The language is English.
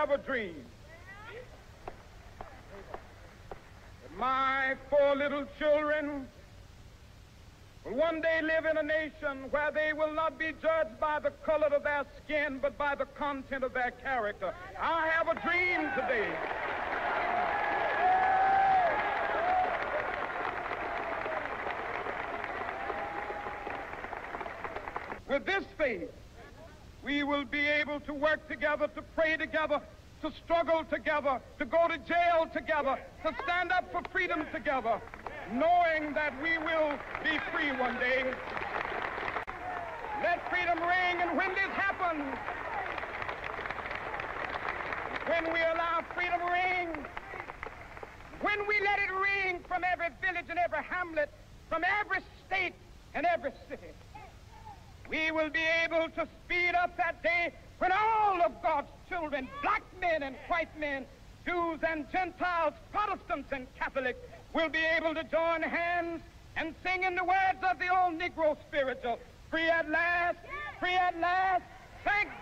have a dream that my 4 little children will one day live in a nation where they will not be judged by the color of their skin, but by the content of their character. I have a dream today. With this faith, we will be able to work together, to pray together, to struggle together, to go to jail together, to stand up for freedom together, knowing that we will be free one day. Let freedom ring, and when this happens, when we allow freedom ring, when we let it ring from every village and every hamlet, from every state and every city, we will be able to speed up that day when all of God's children, black men and white men, Jews and Gentiles, Protestants and Catholics, will be able to join hands and sing in the words of the old Negro spiritual, free at last, thank